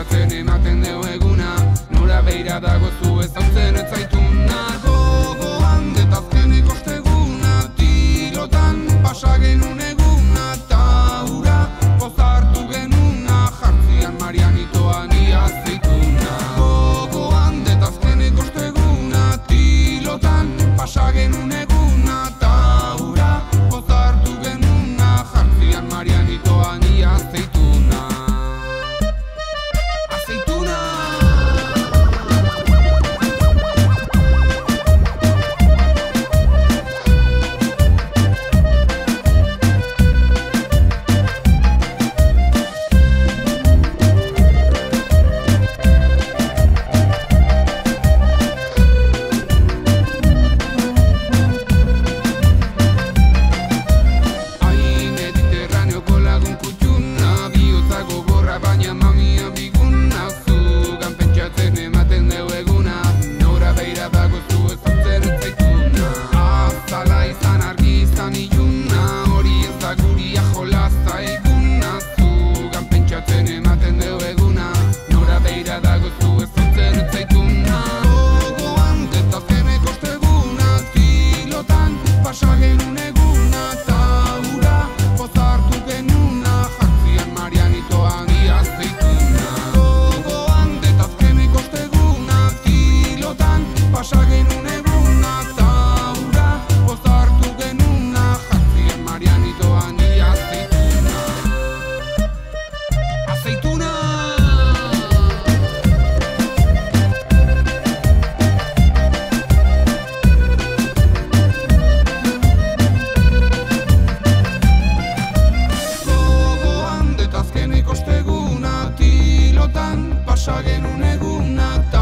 pentsatzen ematen deu eguna, nora beira dago zu ezautzen ez zaituna. Gogoan detazkenik osteguna, tirotan pasa genuen eguna, taura pozartu genuna, jartzian Marianitoan iazeituna. Gogoan detazkenik osteguna, tirotan pasa genuen eguna, taura pozartu genuna, jartzian Marianitoan iazeituna. Aceituna. Baina mamia biguna, zugan pentsatzen ematen deu eguna, nora beira dago zu ezautzen ez zaituna. Azala izan argi izan iluna, hori ez da guria jolazta eguna, zugan pentsatzen ematen deu eguna, nora beira dago zu ezautzen ez zaituna. Gogoan detazkenek osteguna, tilotan pasa genuen eguna, taura pozartu genuna, jartzian Marianitoan iazeituna. Gogoan detazkenik osteguna, tilotan pasa genuen eguna, taura pozartu genuna, jartzian Marianitoan iazeituna. Aceituna. Gogoan detazkenik osteguna, tilotan pasa genuen eguna,